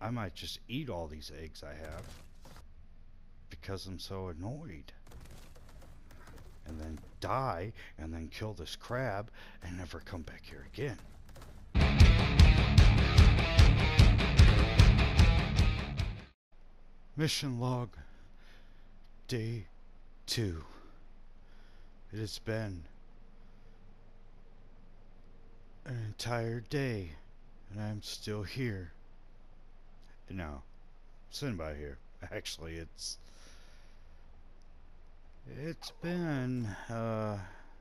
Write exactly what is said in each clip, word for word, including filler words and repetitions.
I might just eat all these eggs I have because I'm so annoyed. And then die, and then kill this crab, and never come back here again. Mission log, day two. It has been an entire day, and I'm still here. No, sitting by here. Actually, it's it's been uh,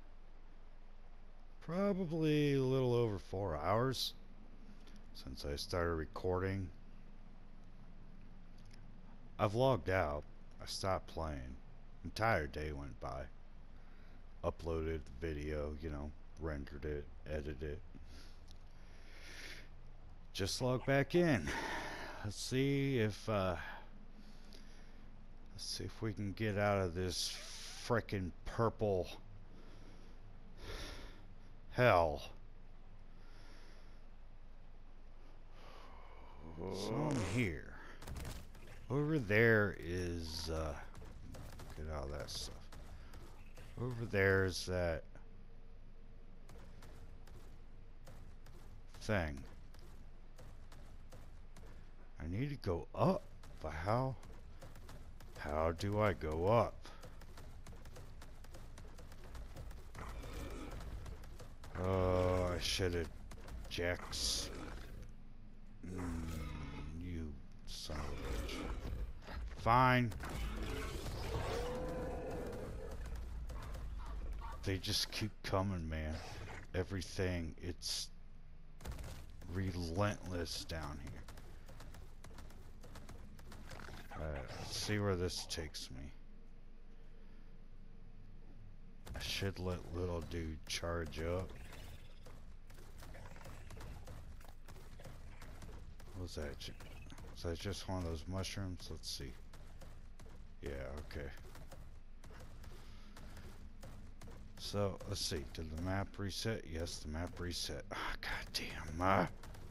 probably a little over four hours since I started recording. I've logged out. I stopped playing. Entire day went by. Uploaded the video, you know, rendered it, edited it. Just log back in. Let's see if uh, let's see if we can get out of this frickin' purple hell. So I'm here. Over there is uh, get out of that stuff. Over there's that thing. I need to go up, but how? How do I go up? Oh, I should have Jax. Mm, you son of a bitch. Fine. They just keep coming, man. Everything, it's relentless down here. Alright, let's see where this takes me. I should let little dude charge up. What was that? Was that just one of those mushrooms? Let's see. Yeah, okay. So, let's see. Did the map reset? Yes, the map reset. Ah, oh, goddamn. Uh.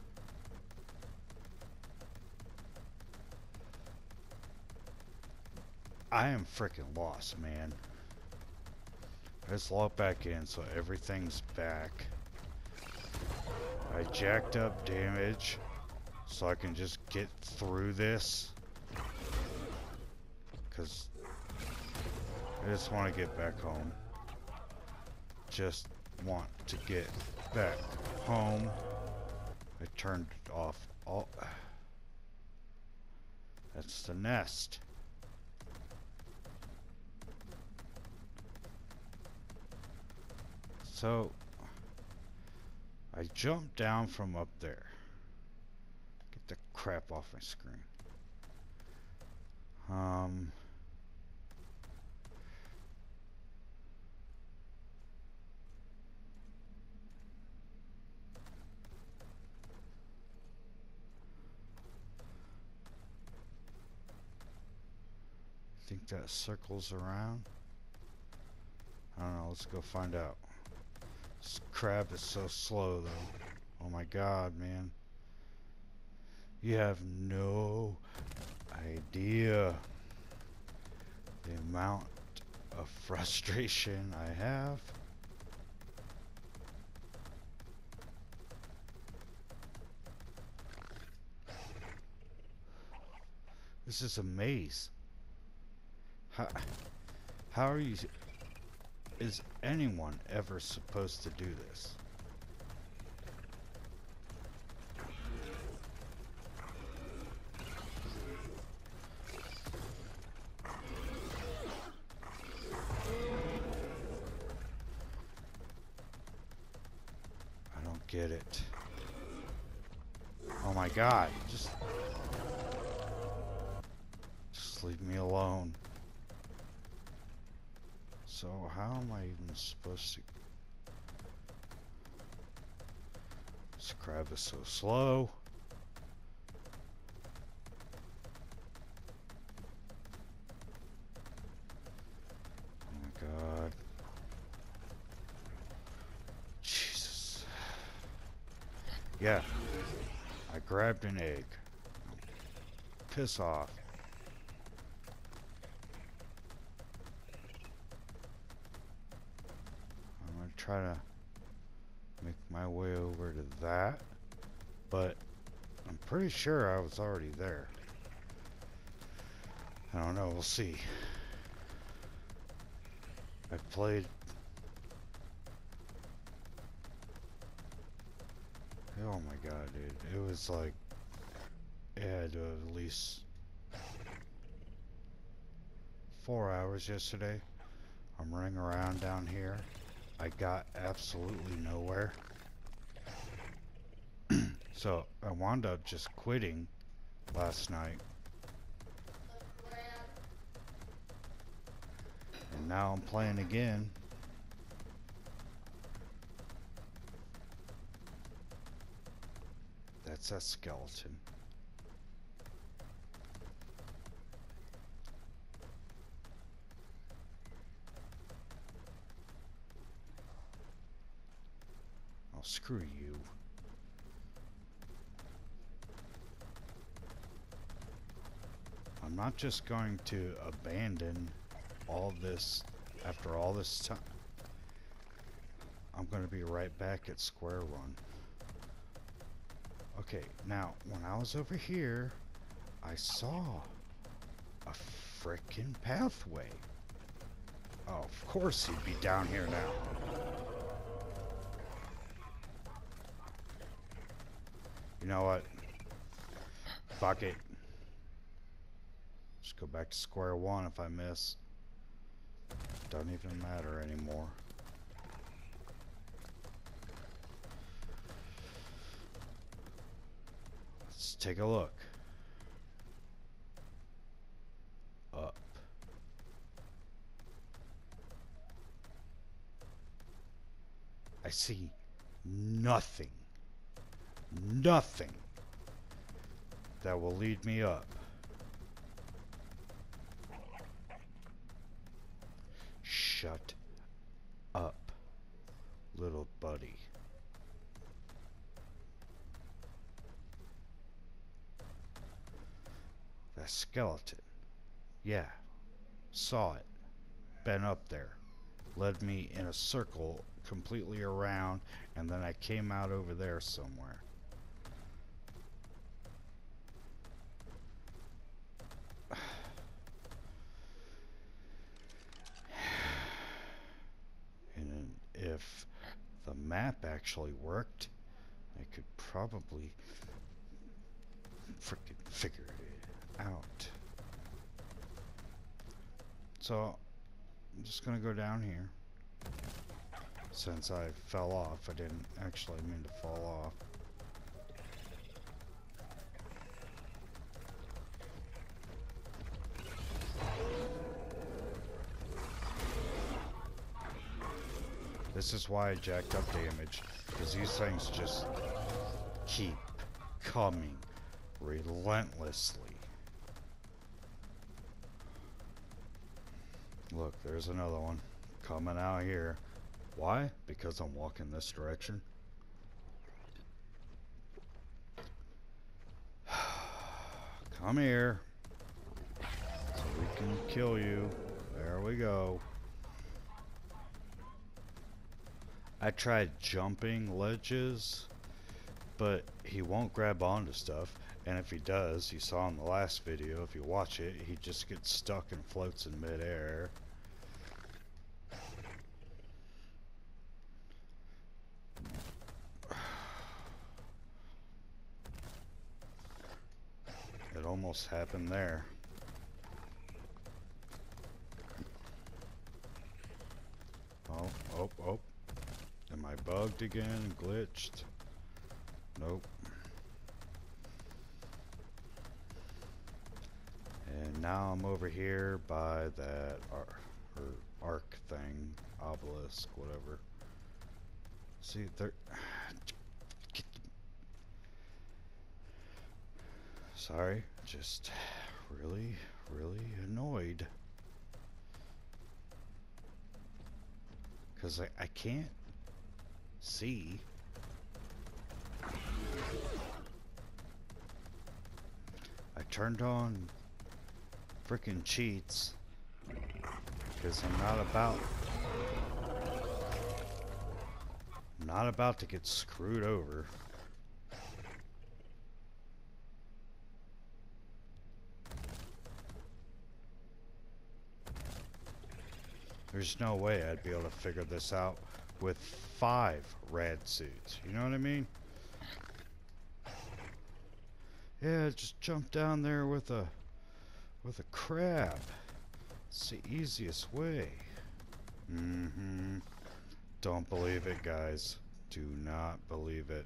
I am freaking lost, man. Let's log back in so everything's back. I jacked up damage so I can just get through this. Because I just want to get back home. Just want to get back home. I turned off all. That's the nest. So I jumped down from up there. Get the crap off my screen. Um. I think that circles around. I don't know. Let's go find out. This crab is so slow, though. Oh my god, man. You have no idea the amount of frustration I have. This is a maze. How, how are you... Is anyone ever supposed to do this? I don't get it. Oh my god, just... Just leave me alone. So how am I even supposed to... This crab is so slow. Oh my god. Jesus. Yeah. I grabbed an egg. piss off. I'm gonna try to make my way over to that, but I'm pretty sure I was already there. I don't know, we'll see. I played... Oh my god, dude. It was like... It had to have at least... Four hours yesterday. I'm running around down here. I got absolutely nowhere. So, I wound up just quitting last night. And now I'm playing again. That's that skeleton. Oh, screw you. I'm not just going to abandon all this after all this time. I'm going to be right back at square one. Okay, now, when I was over here, I saw a frickin' pathway. Oh, of course he'd be down here now. You know what? Fuck it. Just go back to square one if I miss. Doesn't even matter anymore. Let's take a look. Up. I see nothing. Nothing that will lead me up. Shut up, little buddy. That skeleton. Yeah, saw it. Been up there. Led me in a circle completely around, and then I came out over there somewhere. And if the map actually worked, I could probably frickin' figure it out. So I'm just gonna go down here. Since I fell off, I didn't actually mean to fall off. This is why I jacked up damage, because these things just keep coming relentlessly. Look, there's another one coming out here. Why? Because I'm walking this direction. Come here. So we can kill you. There we go. I tried jumping ledges, but he won't grab onto stuff. And if he does, you saw in the last video, if you watch it, he just gets stuck and floats in midair. It almost happened there. Oh, oh, oh. Am I bugged again? Glitched? Nope. And now I'm over here by that ar or arc thing, obelisk, whatever. See, there. Sorry, just really, really annoyed. Because I, I can't see. I turned on freaking cheats because I'm not about I'm not about to get screwed over. There's no way I'd be able to figure this out with five rad suits. You know what I mean? Yeah, just jump down there with a with a crab. It's the easiest way. Mm-hmm. Don't believe it, guys. Do not believe it.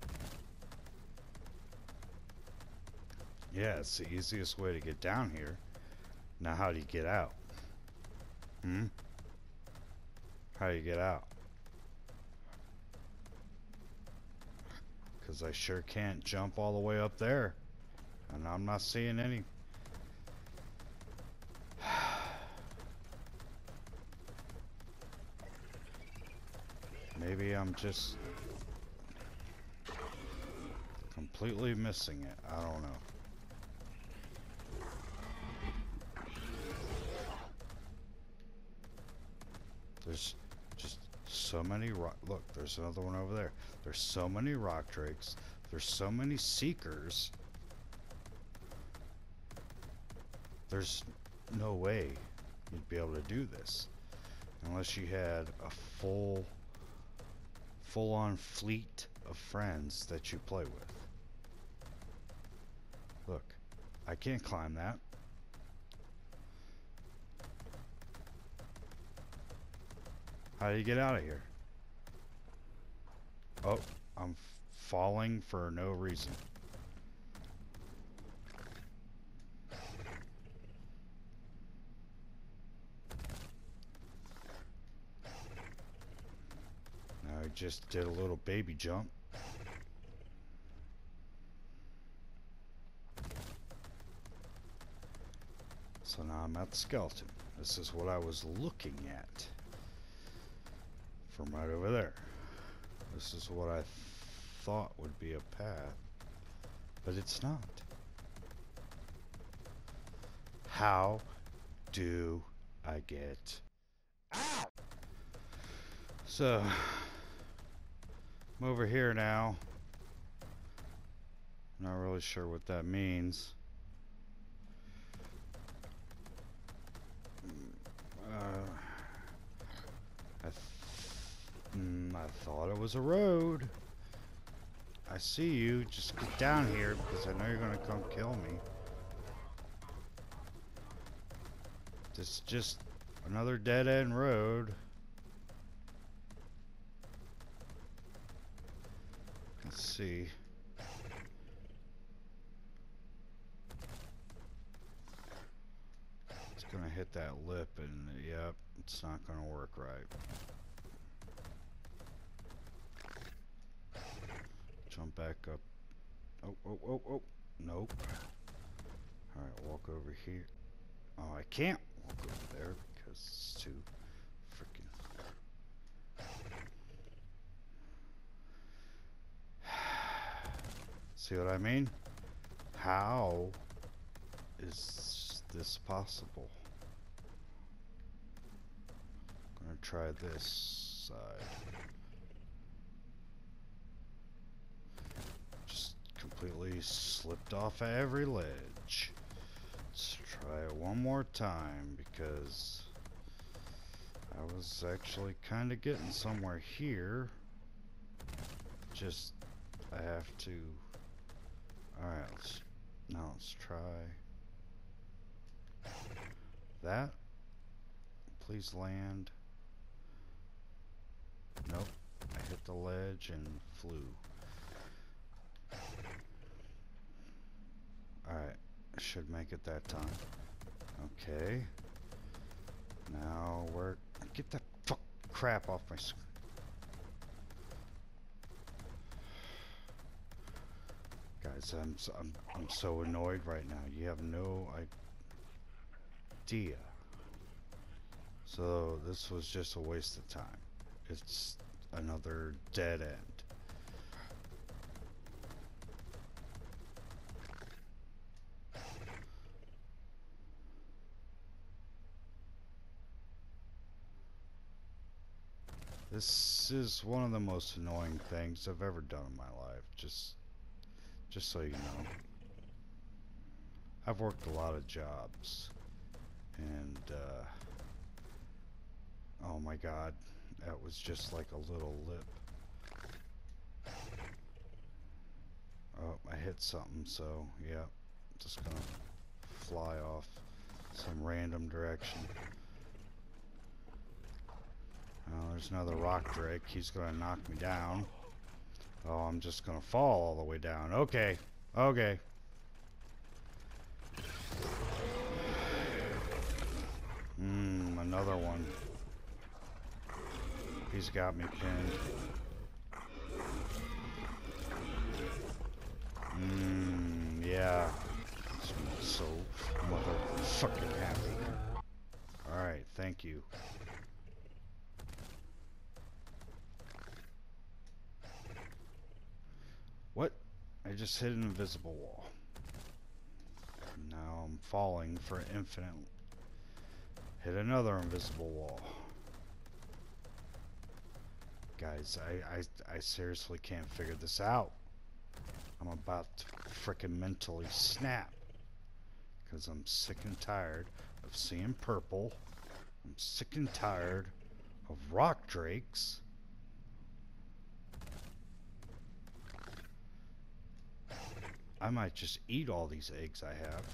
Yeah, it's the easiest way to get down here. Now, how do you get out? Hmm? How do you get out? Because I sure can't jump all the way up there. And I'm not seeing any. Maybe I'm just completely missing it. I don't know. There's just so many rock. Look, there's another one over there. There's so many rock drakes. There's so many seekers. There's no way you'd be able to do this unless you had a full full-on fleet of friends that you play with. Look, I can't climb that. How do you get out of here? Oh, I'm falling for no reason. I just did a little baby jump. So now I'm at the skeleton. This is what I was looking at from right over there. This is what I th thought would be a path, but it's not. How do I get out? So I'm over here now. Not really sure what that means. Uh, I, th mm, I thought it was a road. I see you. Just get down here because I know you're gonna come kill me. This is just another dead-end road. Let's see. It's gonna hit that lip and yep, it's not gonna work right. Jump back up. Oh, oh, oh, oh. Nope. Alright, walk over here. Oh, I can't walk over there because it's too freaking. See what I mean? How is this possible? I'm gonna try this side. Just completely slipped off of every ledge. Let's try it one more time because I was actually kind of getting somewhere here. Just I have to. Alright, let's, now let's try that. Please land. Nope, I hit the ledge and flew. Alright, I should make it that time. Okay. Now where? Get that fuck crap off my screen. Guys, I'm so, I'm I'm so annoyed right now. You have no idea. So this was just a waste of time. It's another dead end. This is one of the most annoying things I've ever done in my life. Just, just so you know. I've worked a lot of jobs. And, uh, oh my god, that was just like a little lip. Oh, I hit something, so, yeah. Just gonna fly off some random direction. Oh, there's another rock drake. He's gonna knock me down. Oh, I'm just gonna fall all the way down. Okay. Okay. Mmm, another one. He's got me pinned. Mmm, yeah. I'm so motherfucking happy. Alright, thank you. What? I just hit an invisible wall. Now I'm falling for infinite. Hit another invisible wall. Guys, I, I, I seriously can't figure this out. I'm about to frickin' mentally snap. Because I'm sick and tired of seeing purple. I'm sick and tired of rock drakes. I might just eat all these eggs I have.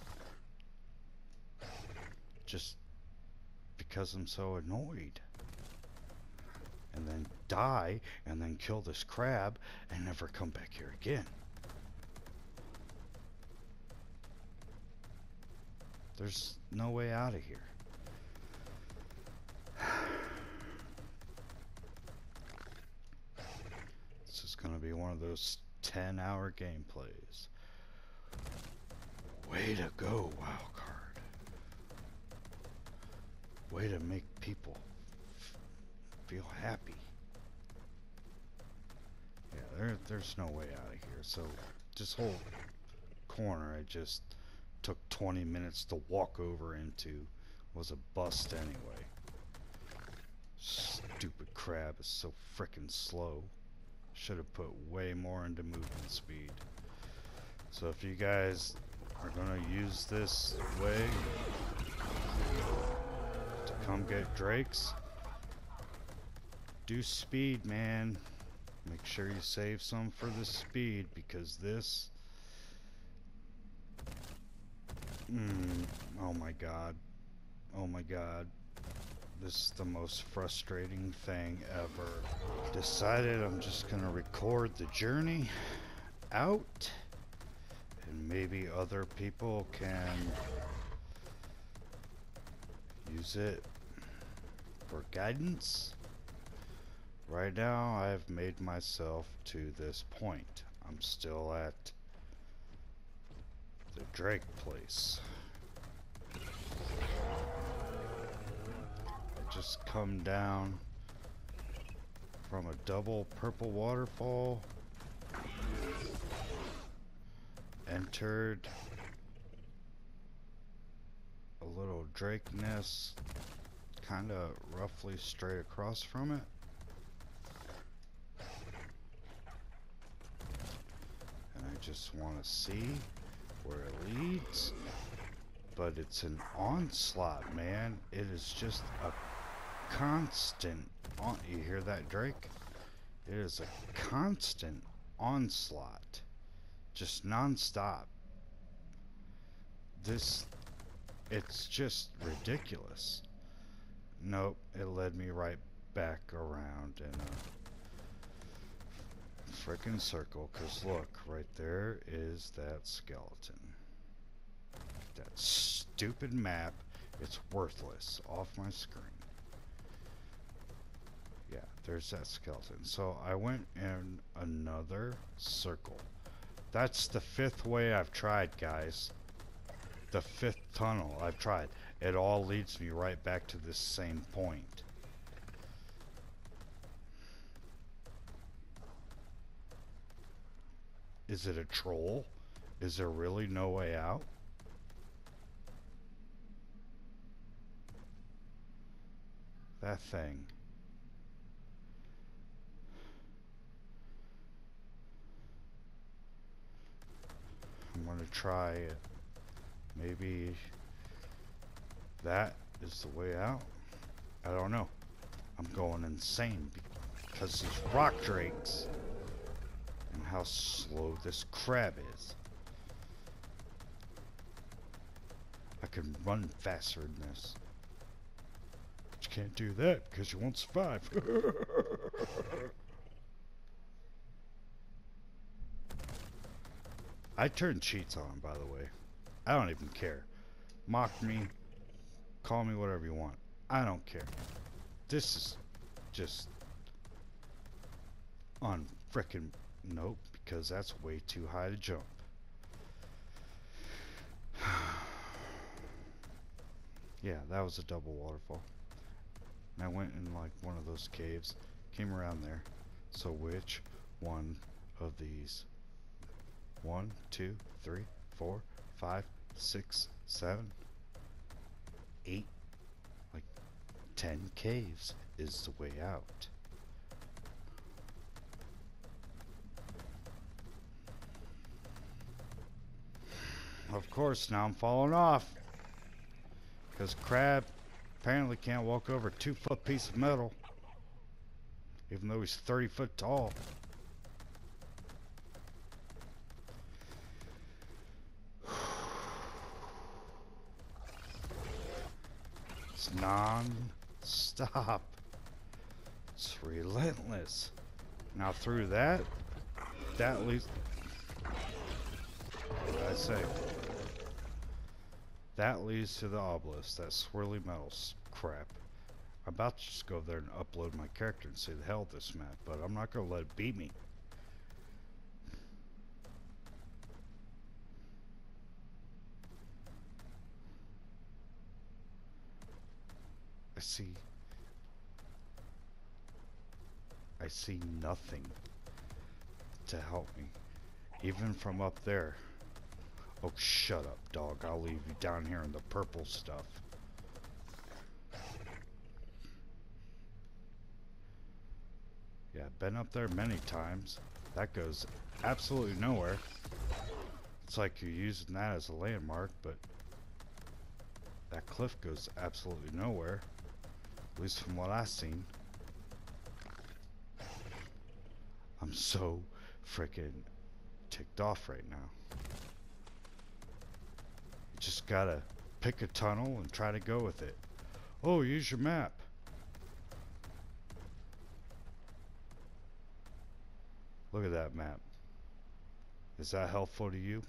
Just because I'm so annoyed. And then die, and then kill this crab, and never come back here again. There's no way out of here. This is gonna be one of those ten hour gameplays. Way to go, Wildcard. Way to make people feel happy. Yeah, there, there's no way out of here. So this whole corner I just took twenty minutes to walk over into was a bust anyway. Stupid crab is so frickin' slow. Should have put way more into movement speed. So if you guys are gonna use this way to come get drakes, do speed, man. Make sure you save some for the speed, because this mm, oh my god, oh my god, this is the most frustrating thing ever. Decided I'm just gonna record the journey out, and maybe other people can use it for guidance. Right now I've made myself to this point. I'm still at the Drake place. I just come down from a double purple waterfall, entered a little drake nest kinda roughly straight across from it. And I just want to see where it leads. But it's an onslaught, man. It is just a constant on. You hear that, Drake? It is a constant onslaught. Just non-stop. This, it's just ridiculous. Nope, it led me right back around in a frickin' circle, cause look, right there is that skeleton. That stupid map, it's worthless, off my screen. Yeah, there's that skeleton. So I went in another circle. That's the fifth way I've tried, guys. The fifth tunnel I've tried. It all leads me right back to this same point. Is it a troll? Is there really no way out? That thing I'm gonna try it. Maybe that is the way out. I don't know. I'm going insane because these rock drakes and how slow this crab is. I can run faster than this. But you can't do that because you won't survive. I turn cheats on, by the way. I don't even care. Mock me. Call me whatever you want. I don't care. This is just on frickin' nope, because that's way too high to jump. Yeah, that was a double waterfall. And I went in like one of those caves, came around there. So which one of these? One, two, three, four, five, six, seven, eight, like ten caves is the way out. Of course, now I'm falling off. Because crab apparently can't walk over a two foot piece of metal. Even though he's thirty foot tall. It's non-stop. It's relentless. Now through that, that leads... What did I say? That leads to the obelisk, that swirly metal crap. I'm about to just go there and upload my character and see the hell of this map, but I'm not going to let it beat me. I see... I see nothing to help me. Even from up there. Oh, shut up, dog. I'll leave you down here in the purple stuff. Yeah, been up there many times. That goes absolutely nowhere. It's like you're using that as a landmark, but that cliff goes absolutely nowhere. At least from what I've seen. I'm so freaking ticked off right now. You just gotta pick a tunnel and try to go with it. Oh, use your map. Look at that map. Is that helpful to you?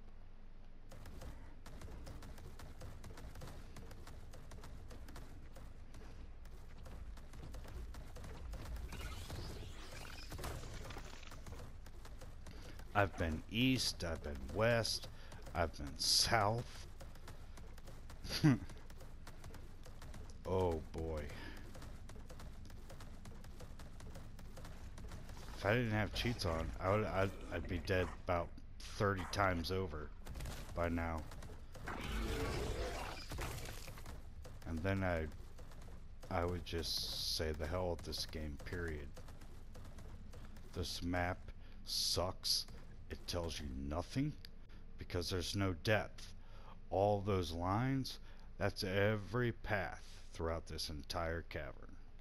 I've been east, I've been west, I've been south. Oh boy. If I didn't have cheats on, I would, I'd, I'd be dead about thirty times over by now. And then I, I would just say the hell with this game, period. This map sucks. It tells you nothing because there's no depth. All those lines, that's every path throughout this entire cavern.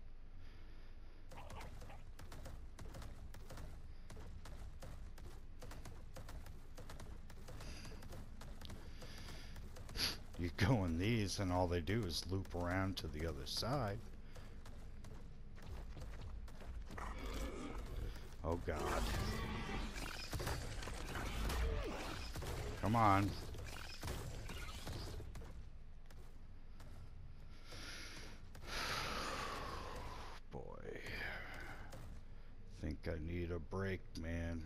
You go in these and all they do is loop around to the other side. Oh God. Come on. Boy. Think I need a break, man.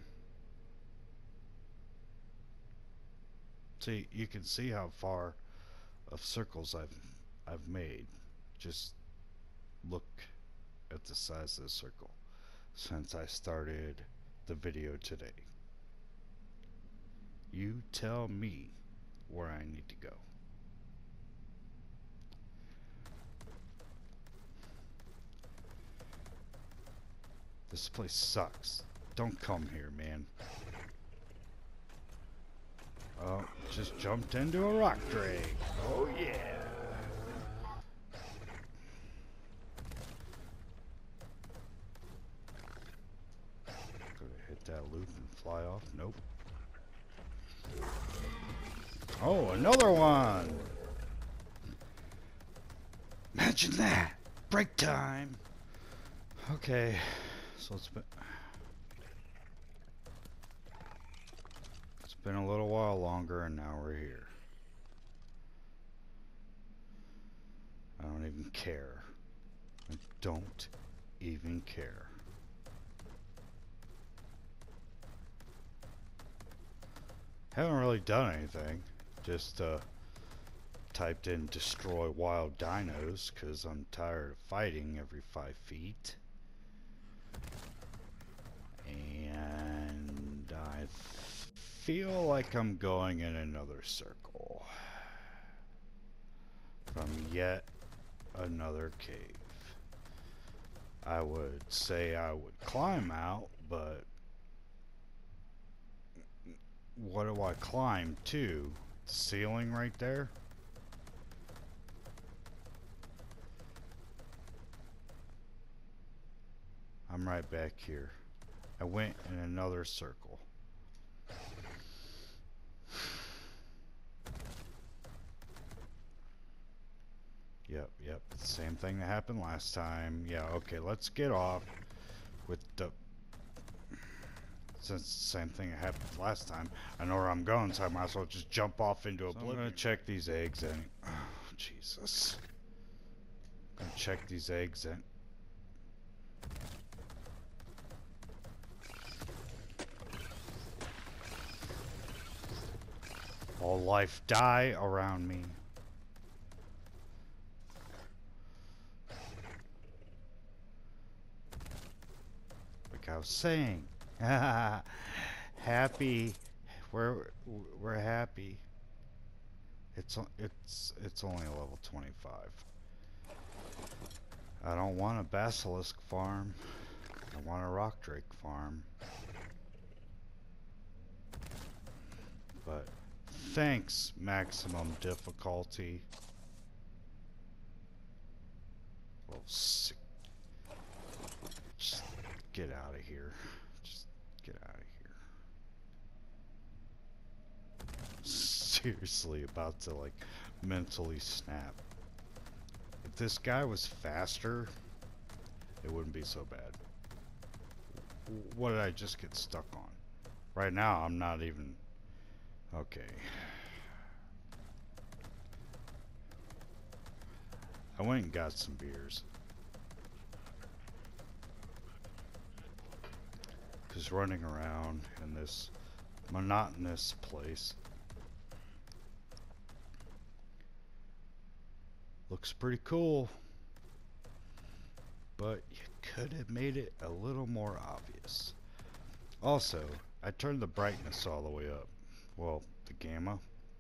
See, you can see how far of circles I've I've made. Just look at the size of the circle since I started the video today. You tell me where I need to go. This place sucks. Don't come here, man. Oh, just jumped into a rock drake. Oh yeah. Could have hit that loop and fly off. Nope. Oh, another one. Imagine that. Break time. Okay. So it's been It's been a little while longer and now we're here. I don't even care. I don't even care. Haven't really done anything. Just uh, typed in destroy wild dinos because I'm tired of fighting every five feet. And I feel like I'm going in another circle from yet another cave. I would say I would climb out, but what do I climb to? The ceiling right there? I'm right back here. I went in another circle. Yep, yep. Same thing that happened last time. Yeah, okay, let's get off with the... Since the same thing that happened last time, I know where I'm going, so I might as well just jump off into oblivion. So I'm gonna check these eggs and... Oh, Jesus. I'm gonna check these eggs and... All life die around me. Like I was saying. Happy. We're we're happy. It's it's it's only level twenty-five. I don't want a basilisk farm. I want a rock drake farm. But thanks, maximum difficulty. Well, sick. Just get out of here. Just get out of here. Seriously, about to like mentally snap. If this guy was faster, it wouldn't be so bad. What did I just get stuck on? Right now, I'm not even... Okay. I went and got some beers. Because running around in this monotonous place looks pretty cool. But you could have made it a little more obvious. Also, I turned the brightness all the way up. Well, the gamma.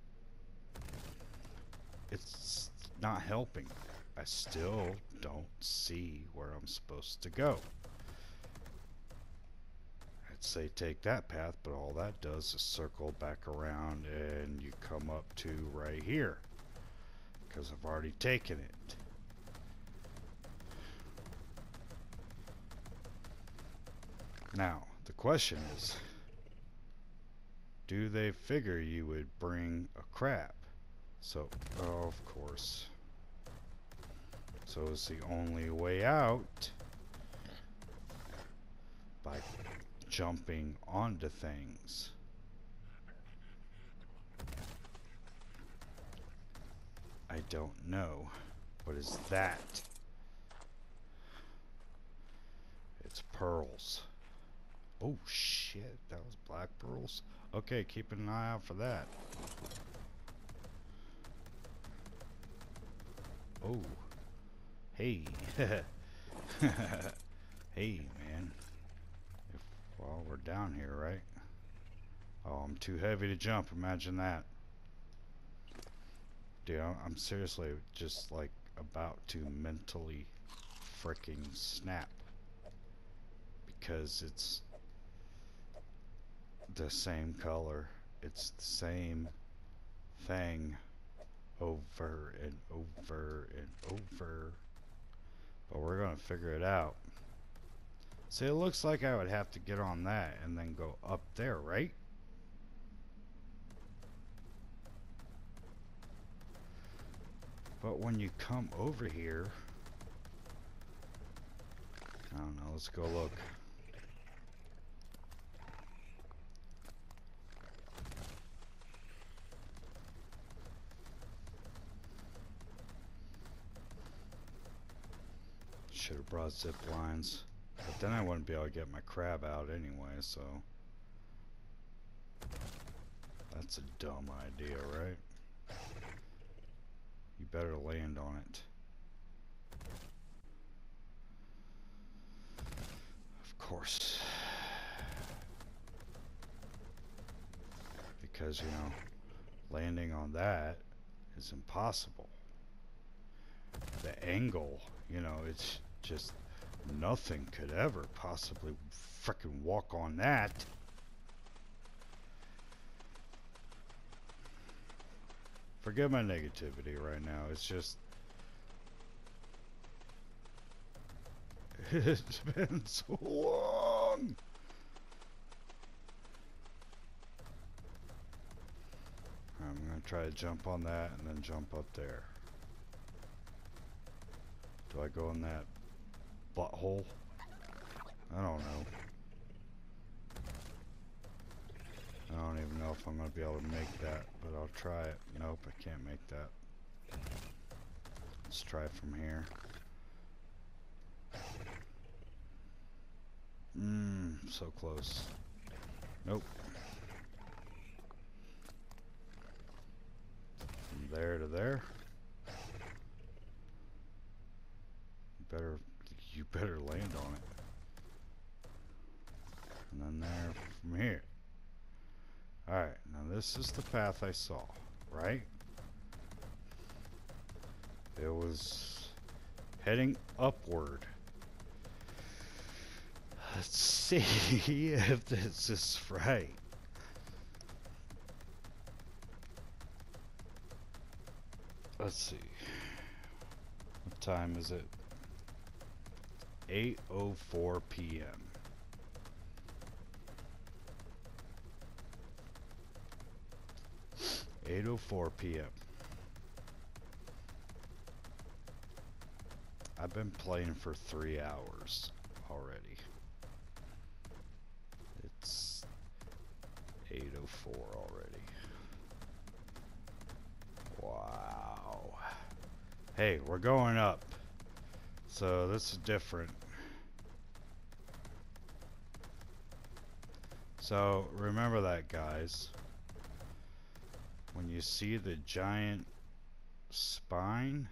It's not helping. I still don't see where I'm supposed to go. I'd say take that path, but all that does is circle back around and you come up to right here. Because I've already taken it. Now, the question is, do they figure you would bring a crab? So, oh, of course. So is the only way out by jumping onto things. I don't know. What is that? It's pearls. Oh shit, that was black pearls. Okay, keeping an eye out for that. Oh. Hey. Hey, man. If, well, we're down here, right? Oh, I'm too heavy to jump. Imagine that. Dude, I'm seriously just like about to mentally freaking snap. Because it's the same color. it's the same thing over and over and over. But we're gonna figure it out. See, it looks like I would have to get on that and then go up there, right? But when you come over here, I don't know, let's go look. Should have brought zip lines. But then I wouldn't be able to get my crab out anyway, so that's a dumb idea, right? You better land on it. Of course. Because, you know, landing on that is impossible. The angle, you know, it's just nothing could ever possibly frickin' walk on that. Forget my negativity right now. It's just it's been so long. I'm gonna try to jump on that and then jump up there. Do I go in that butthole? I don't know. I don't even know if I'm going to be able to make that, but I'll try it. Nope, I can't make that. Let's try from here. Mmm, so close. Nope. From there to there. You better, you better land on it. And then there from here. Alright, now this is the path I saw, right? It was heading upward. Let's see if this is right. Let's see. What time is it? eight oh four p m eight oh four p m I've been playing for three hours already. It's eight oh four already. Wow. Hey, we're going up. So this is different. So remember that, guys. When you see the giant spine,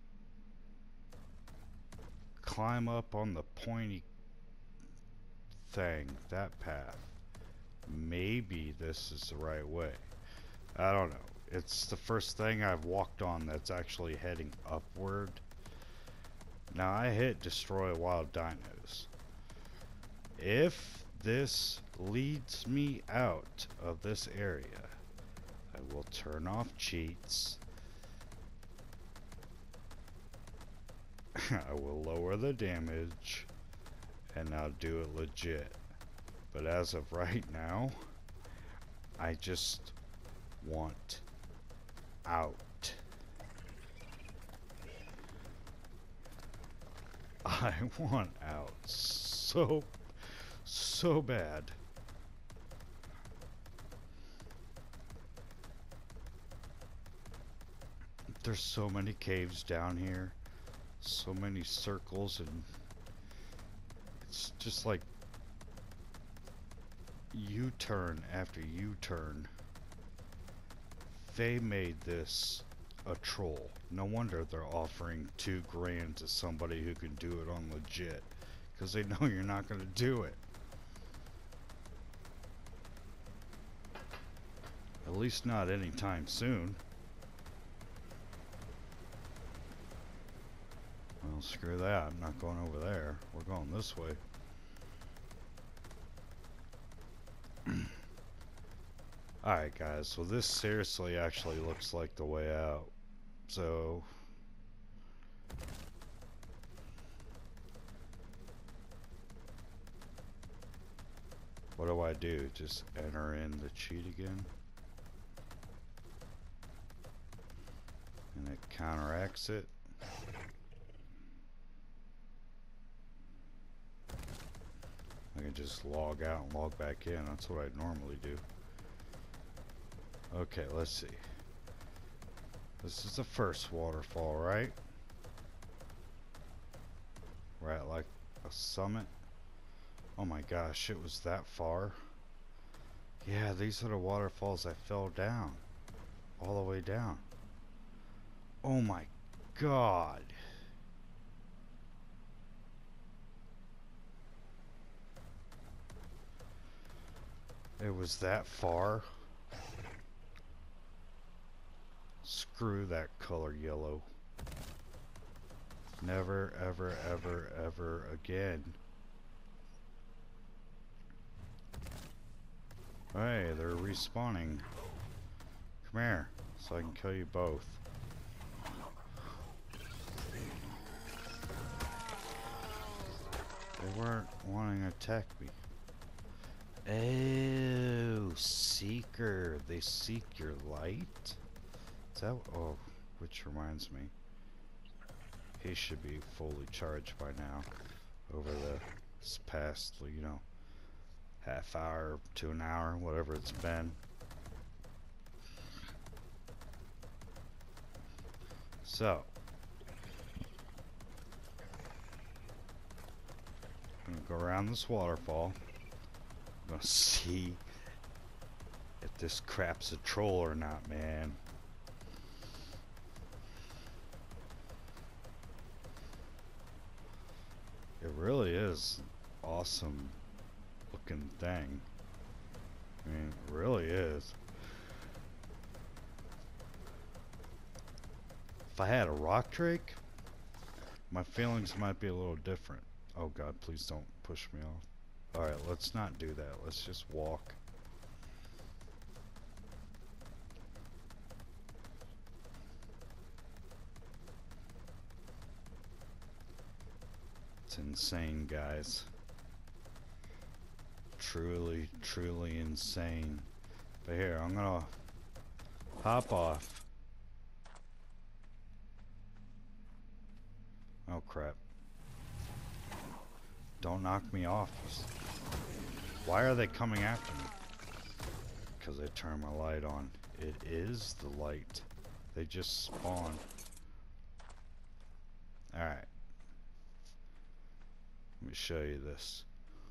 climb up on the pointy thing, that path. Maybe this is the right way. I don't know. It's the first thing I've walked on that's actually heading upward. Now I hit destroy wild dinos. If this leads me out of this area, I will turn off cheats. I will lower the damage, and I'll do it legit. But as of right now, I just want out. I want out so, so bad. There's so many caves down here, so many circles, and it's just like U-turn after U-turn. They made this a troll. No wonder they're offering two grand to somebody who can do it on legit, because they know you're not going to do it. At least not anytime soon. Well, screw that. I'm not going over there. We're going this way. Alright guys, so this seriously actually looks like the way out. So what do I do? Just enter in the cheat again? And it counteracts it. I can just log out and log back in. That's what I normally do. Okay, let's see. This is the first waterfall, right? We're at like a summit. Oh my gosh, it was that far. Yeah, these are the waterfalls I fell down. All the way down. Oh my god. It was that far. Screw that color yellow. Never, ever, ever, ever again. Hey, they're respawning. Come here, so I can kill you both. They weren't wanting to attack me. Oh, Seeker. They seek your light? Is that, oh, which reminds me. He should be fully charged by now. Over the this past, you know, half hour to an hour, whatever it's been. So, I'm gonna go around this waterfall. I'm gonna see if this crap's a troll or not, man. It really is an awesome looking thing. I mean, it really is. If I had a rock drake, my feelings might be a little different. Oh god, please don't push me off. Alright, let's not do that. Let's just walk. It's insane, guys. Truly, truly insane. But here, I'm gonna hop off. Oh crap. Don't knock me off. Why are they coming after me? Because I turned my light on. It is the light. They just spawned. Alright. Let me show you this.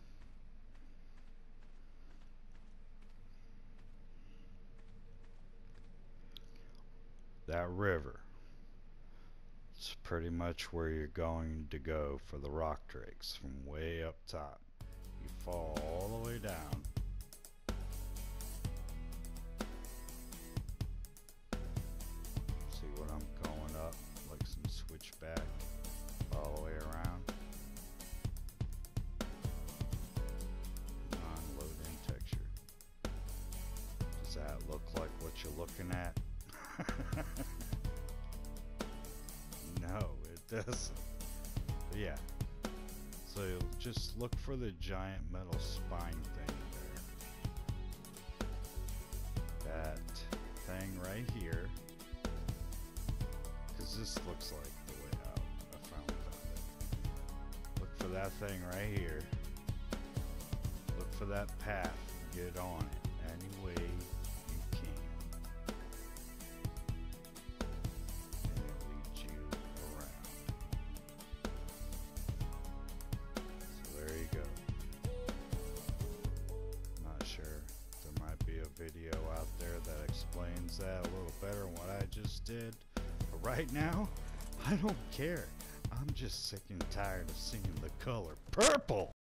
That river. It's pretty much where you're going to go for the rock drakes, from way up top. You fall all the way down. See what I'm going up, like some switchback, all the way around. Non-loading texture. Does that look like what you're looking at? No, it doesn't. But yeah. So you'll just look for the giant metal spine thing there. That thing right here. Because this looks like the way out. I finally found it. Look for that thing right here. Look for that path. Get on it any way you can. And it leads you around. So there you go. Not sure. There might be a video out there that explains that a little better than what I just did. But right now, I don't care. I'm just sick and tired of seeing the color purple.